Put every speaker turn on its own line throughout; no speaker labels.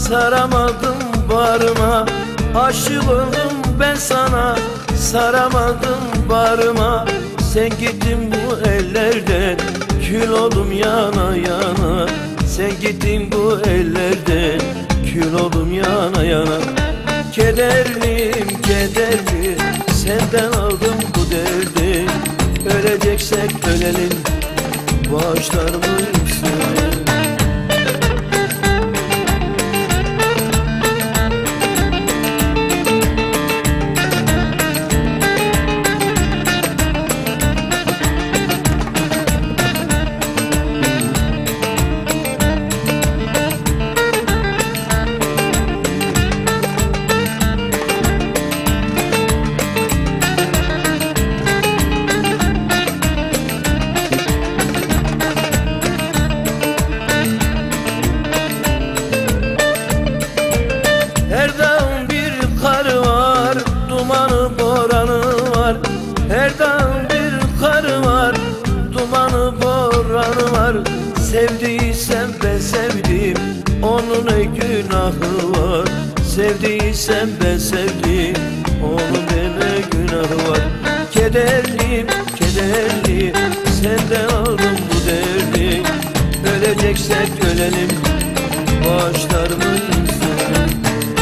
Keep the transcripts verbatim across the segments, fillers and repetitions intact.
saramadım bağrıma. Aşık oldum ben sana, saramadım bağrıma. Sen gittin bu ellerden, kül oldum yana yana. Sen gittin bu ellerden, kül oldum yana yana. Kederliyim kederli, senden aldım bu derdi. Öleceksek ölelim, bağışlar mıyım seni? Her dağın bir karı var, dumanı boranı var. Her dağın bir karı var, dumanı boranı var. Sevdiysem ben sevdim, onun ne günahı var. Sevdiysem ben sevdim, onun ne günahı var. Kederliyim, kederliyim, senden aldım bu derdi. Öleceksek ölelim, bağışlar mıyım seni?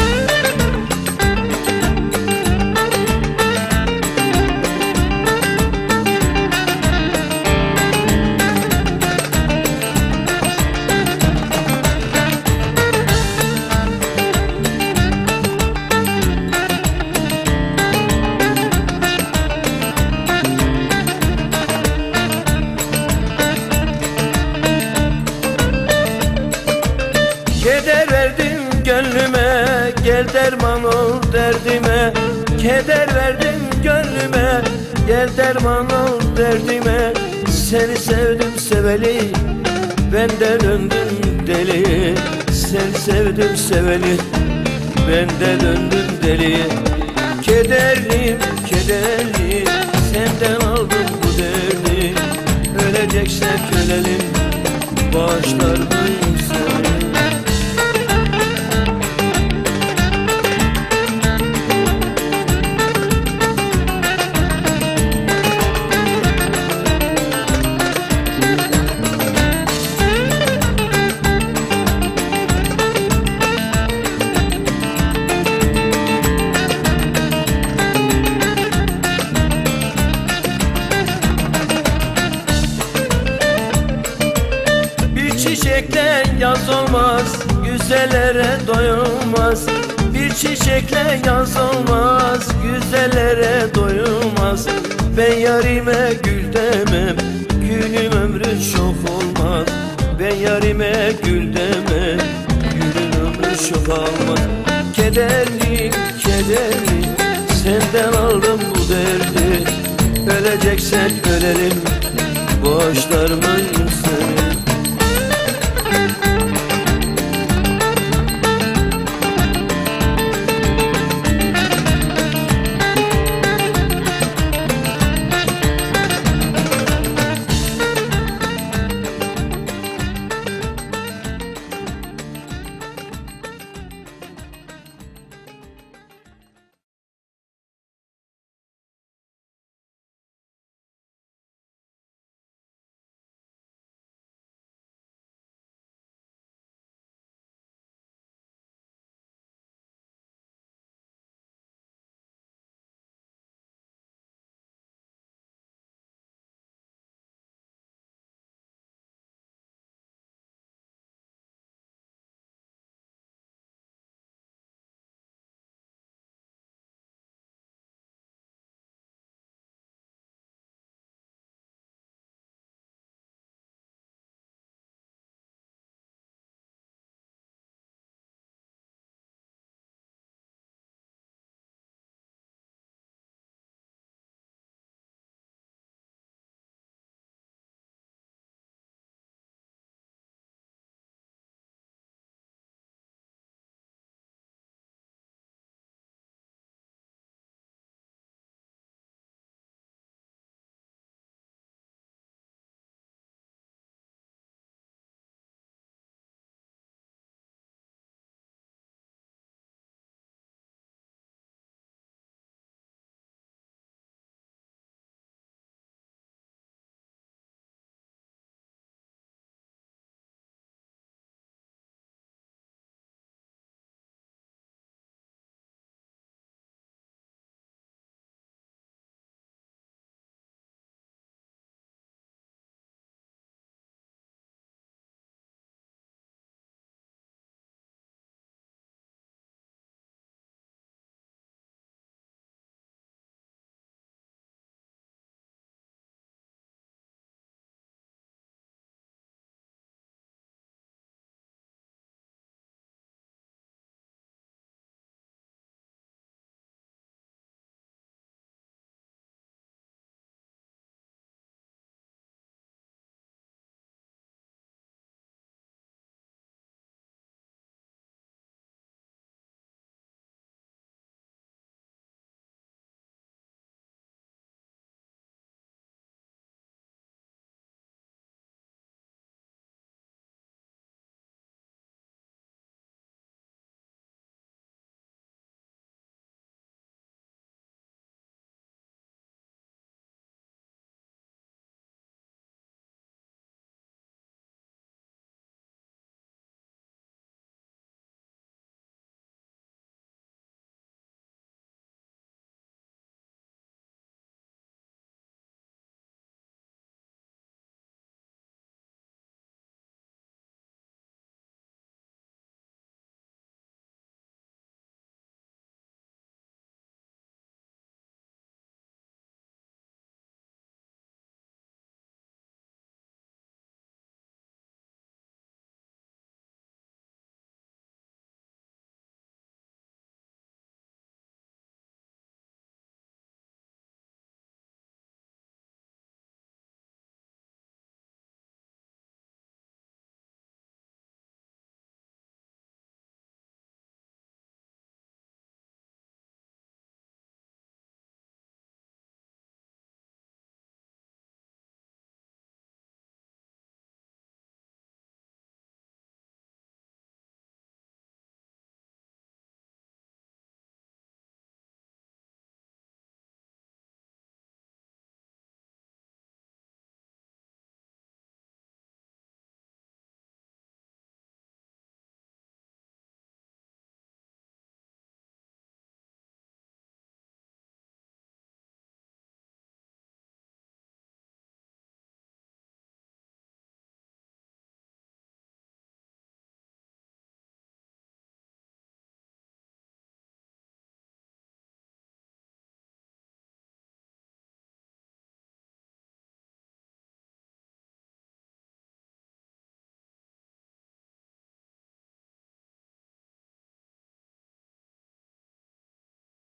Keder verdin gönlüme, gel derman ol derdime. Keder verdin gönlüme, gel derman ol derdime. Seni sevdim seveli, ben de döndüm deli. Seni sevdim seveli, ben de döndüm deli. Kederliyim, kederliyim, senden aldım bu derdi. Öleceksek ölelim, bağışlar mıyım seni? Çiçekle yaz olmaz, güzellere doyulmaz. Bir çiçekle yaz olmaz, güzellere doyulmaz. Ben yarime gül demem, gülün ömrü çok olmaz. Ben yarime gül demem, gülün ömrü çok olmaz. Kederli, kederli, senden aldım bu derdi. Öleceksek ölelim, bağışlar mıyım?